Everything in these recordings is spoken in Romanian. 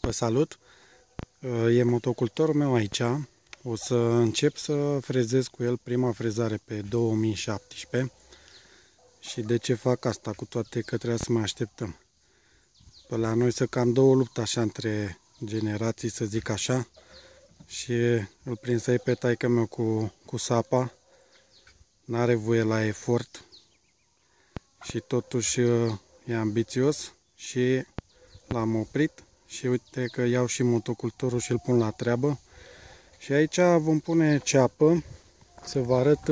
Vă salut! E motocultorul meu aici. O să încep să frezez cu el prima frezare pe 2017. Și de ce fac asta? Cu toate că trebuie să mai așteptăm. Pe la noi să cam două lupte așa între generații, să zic așa. Și îl prind să-i pe taică-meu cu sapa. N-are voie la efort. Și totuși e ambițios și l-am oprit. Și uite că iau și motocultorul și îl pun la treabă. Și aici vom pune ceapă. Să vă arăt.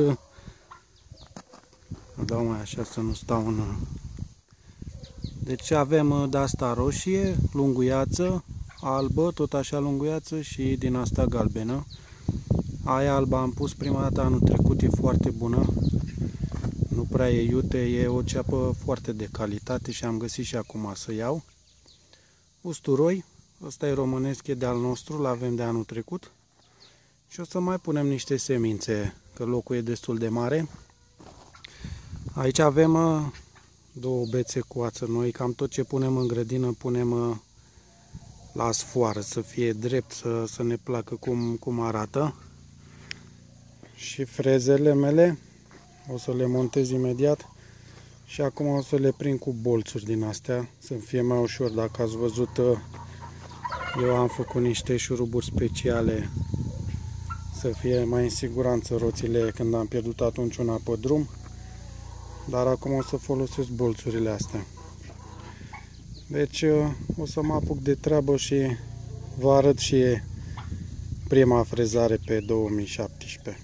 Dau mai așa să nu stau în... Deci avem de asta roșie, lunguiață, albă, tot așa lunguiață și din asta galbenă. Aia albă am pus prima dată anul trecut, e foarte bună. Nu prea e iute, e o ceapă foarte de calitate și am găsit și acum să iau. Usturoi, ăsta e românesc, e de al nostru, l-avem de anul trecut. Și o să mai punem niște semințe, că locul e destul de mare. Aici avem două bețe cu ață noi, cam tot ce punem în grădină punem la sfoară, să fie drept, să ne placă cum arată. Și frezele mele o să le montez imediat și acum o să le prind cu bolțuri din astea, să fie mai ușor. Dacă ați văzut, eu am făcut niște șuruburi speciale să fie mai în siguranță roțile când am pierdut atunci una pe drum. Dar acum o să folosesc bolțurile astea. Deci o să mă apuc de treabă și vă arăt și prima frezare pe 2017.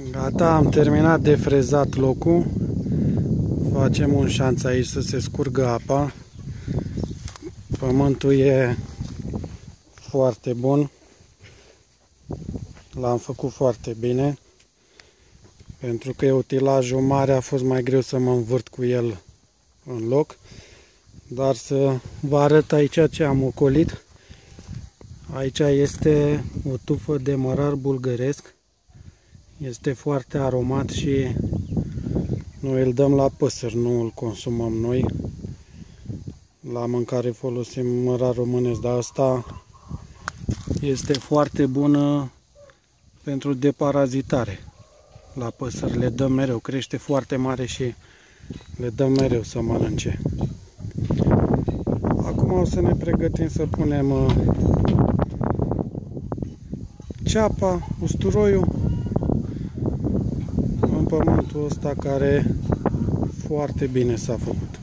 Gata, am terminat de frezat locul. Facem un șanț aici să se scurgă apa. Pământul e foarte bun. L-am făcut foarte bine. Pentru că e utilajul mare, a fost mai greu să mă învârt cu el în loc. Dar să vă arăt aici ce am ocolit. Aici este o tufă de mărar bulgăresc. Este foarte aromat și noi îl dăm la păsări, nu îl consumăm noi. La mâncare folosim mărar românesc, dar asta este foarte bună pentru deparazitare. La păsări le dăm mereu, crește foarte mare și le dăm mereu să mănânce. Acum o să ne pregătim să punem ceapa, usturoiul în pământul ăsta care foarte bine s-a făcut.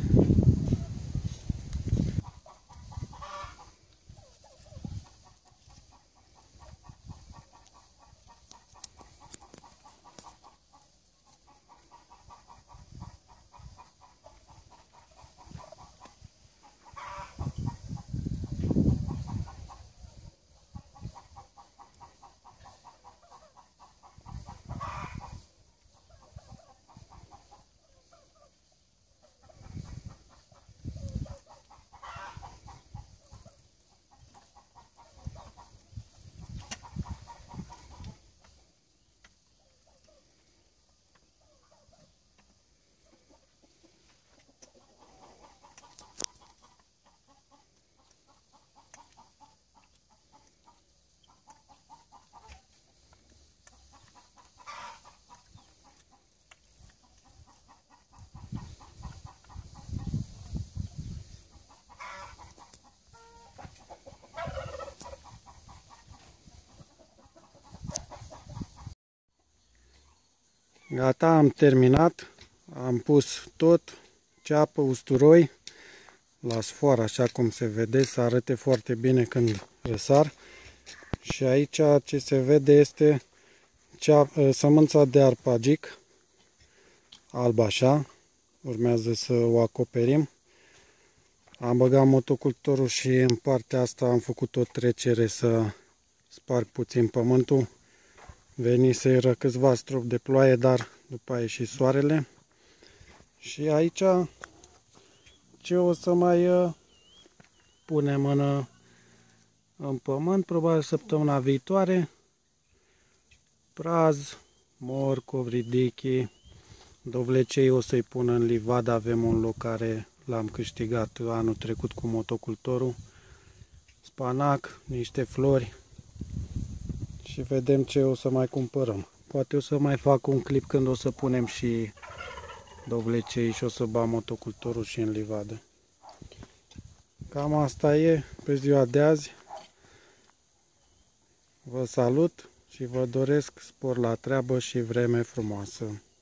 Gata, am terminat. Am pus tot, ceapă, usturoi la sfoară, așa cum se vede, să arate foarte bine când răsar. Și aici ce se vede este sămânța de arpagic, alb așa. Urmează să o acoperim. Am băgat motocultorul și în partea asta am făcut o trecere să sparg puțin pământul. Veniseră câțiva stropi de ploaie, dar după a ieșit soarele. Și aici ce o să mai punem în pământ, probabil săptămâna viitoare, praz, morcov, ridichi, dovlecei o să-i pun în livadă. Avem un loc care l-am câștigat anul trecut cu motocultorul, spanac, niște flori și vedem ce o să mai cumpărăm. Poate o să mai fac un clip când o să punem și dovlecei și o să bag motocultorul și în livadă. Cam asta e pe ziua de azi. Vă salut și vă doresc spor la treabă și vreme frumoasă.